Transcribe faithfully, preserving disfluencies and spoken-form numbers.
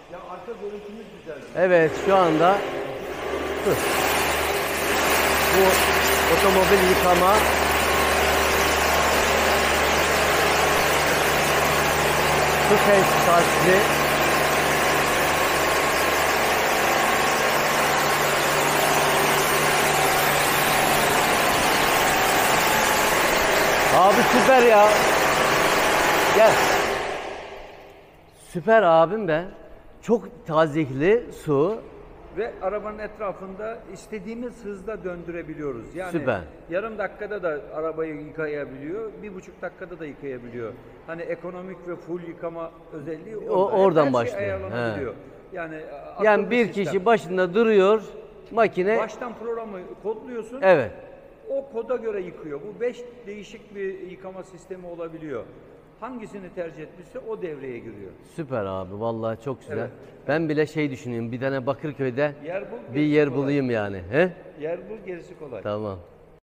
Ya arka görüntümüz güzel. Evet, şu anda bu otomobil yıkama su tesisatçı abi süper ya. Gel. Süper abim be. Çok tazikli su. Ve arabanın etrafında istediğimiz hızda döndürebiliyoruz. Yani Süper. yarım dakikada da arabayı yıkayabiliyor, bir buçuk dakikada da yıkayabiliyor. Hani ekonomik ve full yıkama özelliği orada. O, oradan Her başlıyor. şey ayarlanabiliyor. He. Yani Yani akıllı bir sistem. kişi başında duruyor, makine. Baştan programı kodluyorsun. Evet. O koda göre yıkıyor. Bu beş değişik bir yıkama sistemi olabiliyor. Hangisini tercih etmişse o devreye giriyor. Süper abi, vallahi çok güzel. Evet. Ben bile şey düşünüyorum, bir tane Bakırköy'de Yer bul, bir gerisi yer kolay. bulayım yani. He? Yer bul, gerisi kolay. Tamam.